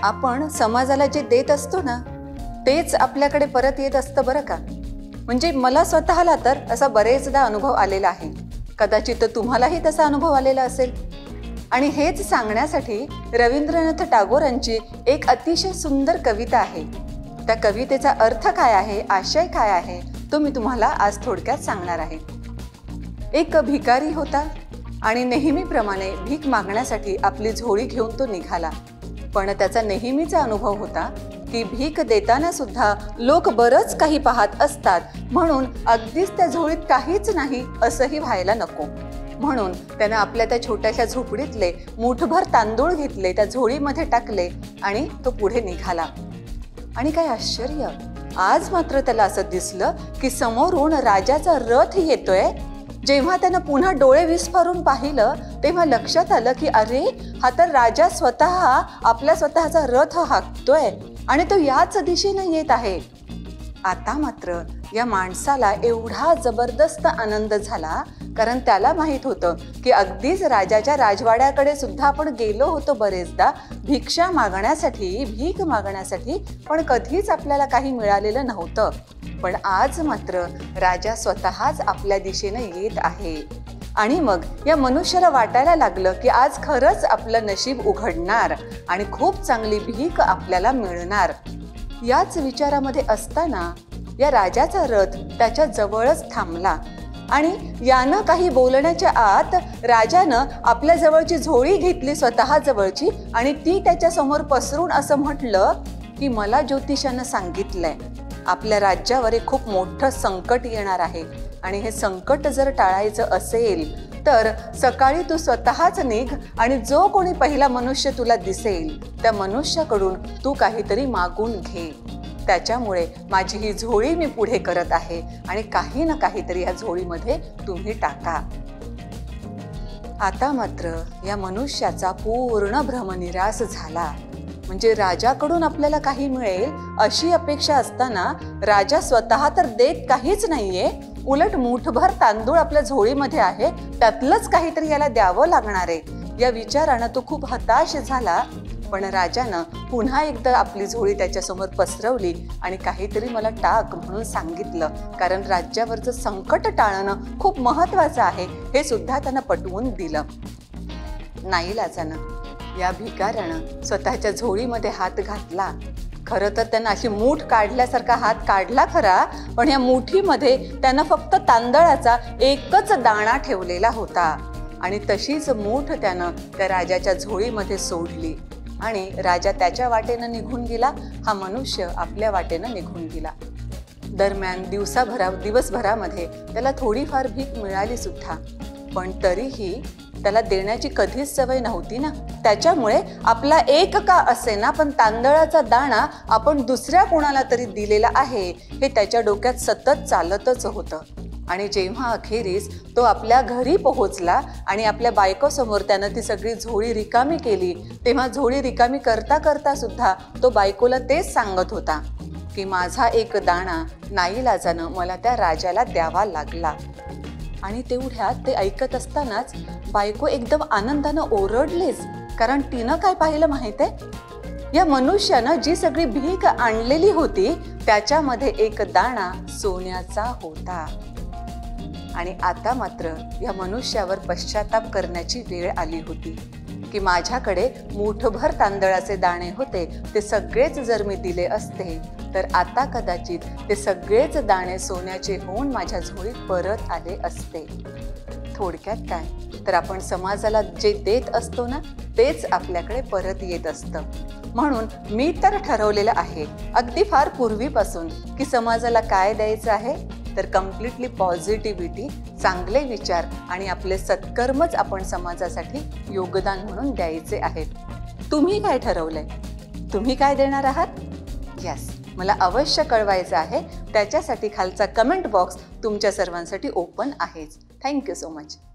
आपण समाजाला जे देत असतो ना तेच आपल्याकडे परत येत असतं बरं का. म्हणजे मला स्वतःला तर असा बरेचदा अनुभव आलेला आहे. कदाचित तुम्हालाही तसा अनुभव आलेला असेल. आणि हेच सांगण्यासाठी रवींद्रनाथ टागोरांची एक अतिशय सुंदर कविता आहे. त्या कवितेचा अर्थ काय आहे, आशय काय आहे, तो मी तुम्हाला आज थोडक्यात सांगणार आहे. एक भिकारी होता आणि नेहमीप्रमाणे भीक मागण्यासाठी आपली झोळी घेऊन तो निघाला. पण त्याचा नेहमीचा अनुभव होता की भीक देताना सुद्धा लोक बरंच काही पाहत असतात, म्हणून अगदीच त्या झोळीत काहीच नाही असंही व्हायला नको. म्हणून त्यानं आपल्या त्या छोट्याशा झोपडीतले मूठभर तांदूळ घेतले, त्या झोळीमध्ये टाकले आणि तो पुढे निघाला. आणि काय आश्चर्य, आज मात्र त्याला असं दिसलं की समोरून राजाचा रथ येतोय. जेव्हा त्यानं पुन्हा डोळे विस्फारून पाहिलं तेव्हा लक्षात आलं की अरे, हा तर राजा स्वतः आपल्या स्वतःचा रथ हाकतोय आणि तो याच दिशेने येत आहे. आता मात्र या माणसाला एवढा जबरदस्त आनंद झाला, कारण त्याला माहित होतं की अगदीच राजाच्या राजवाड्याकडे सुद्धा आपण गेलो होतो बरेचदा भिक्षा मागण्यासाठी, भीक मागण्यासाठी, पण कधीच आपल्याला काही मिळालेलं नव्हतं. पण आज मात्र राजा स्वतःच आपल्या दिशेने येत आहे. आणि मग या मनुष्याला वाटायला लागलं की आज खरंच आपलं नशीब उघडणार आणि खूप चांगली भीक आपल्याला मिळणार. याच विचारामध्ये असताना या राजाचा रथ त्याच्या जवळच थांबला आणि यानं काही बोलण्याच्या आत राजानं आपल्या जवळची झोळी घेतली, स्वतः जवळची, आणि ती त्याच्या समोर पसरून असं म्हटलं की मला ज्योतिषानं सांगितलंय आपल्या राज्यावर एक खूप मोठं संकट येणार आहे आणि हे संकट जर टाळायचं असेल तर सकाळी तू स्वतःच निघ आणि जो कोणी पहिला मनुष्य तुला दिसेल त्या मनुष्याकडून तू काहीतरी मागून घे. त्याच्यामुळे माझी ही झोळी मी पुढे करत आहे आणि काही ना काहीतरी या झोळीमध्ये तुम्ही टाका. आता मात्र या मनुष्याचा पूर्ण भ्रमनिरास झाला. म्हणजे राजाकडून आपल्याला काही मिळेल अशी अपेक्षा असताना राजा स्वतः तर देत काहीच नाहीये, उलट मूठभर तांदूळ आपल्या झोळीमध्ये आहे, त्यातलंच काहीतरी याला द्यावं लागणार आहे. या विचारानं तो खूप हताश झाला. पण राजानं पुन्हा एकदा आपली झोळी त्याच्यासमोर पसरवली आणि काहीतरी मला टाक म्हणून सांगितलं, कारण राज्यावरचं संकट टाळणं खूप महत्वाचं आहे हे सुद्धा त्यानं पटवून दिलं. नाईलाजानं या भिकाऱ्यानं स्वतःच्या झोळीमध्ये हात घातला. खरं तर त्यानं अशी मूठ काढल्यासारखा हात काढला खरा, पण या मुठीमध्ये त्यानं फक्त तांदळाचा एकच दाणा ठेवलेला होता आणि तशीच मूठ त्यानं त्या राजाच्या झोळीमध्ये सोडली आणि राजा त्याच्या वाटेनं निघून गेला, हा मनुष्य आपल्या वाटेनं निघून गेला. दरम्यान दिवसभरामध्ये त्याला थोडीफार भीक मिळाली सुद्धा, पण तरीही त्याला देण्याची कधीच सवय नव्हती ना. त्याच्यामुळे आपला एक का असेना पण तांदळाचा दाणा आपण दुसऱ्या कोणाला तरी दिलेला आहे हे त्याच्या डोक्यात सतत चालतच होतं. आणि जेव्हा अखेरीस तो आपल्या घरी पोहोचला आणि आपल्या बायकोसमोर त्यानं ती सगळी झोळी रिकामी केली, तेव्हा झोळी रिकामी करता करता सुद्धा तो बायकोला तेच सांगत होता की माझा एक दाणा नाईलाजानं मला त्या राजाला द्यावा लागला. आणि तेवढ्यात ते ऐकत असतानाच बायको एकदम आनंदानं ओरडलीच, कारण तिनं काय पाहिलं माहितीये, या मनुष्यानं जी सगळी भीक आणलेली होती त्याच्यामध्ये एक दाणा सोन्याचा होता. आणि आता मात्र या मनुष्यावर पश्चाताप करण्याची वेळ आली होती की माझ्याकडे मूठभर तांदळाचे दाणे होते, ते सगळेच जर मी दिले असते तर आता कदाचित ते सगळेच दाणे सोन्याचे होऊन माझ्या झोळीत परत आले असते. थोडक्यात काय तर आपण समाजाला जे देत असतो ना तेच आपल्याकडे परत येत असतं. म्हणून मी तर ठरवलेलं आहे अगदी फार पूर्वीपासून की समाजाला काय द्यायचं आहे तर कम्प्लिटली पॉझिटिव्हिटी, चांगले विचार आणि आपले सत्कर्मच आपण समाजासाठी योगदान म्हणून द्यायचे आहेत. तुम्ही काय ठरवलंय? तुम्ही काय देणार आहात? यस, मला अवश्य कळवायचं आहे. त्याच्यासाठी खालचा कमेंट बॉक्स तुमच्या सर्वांसाठी ओपन आहेच. Thank you so much.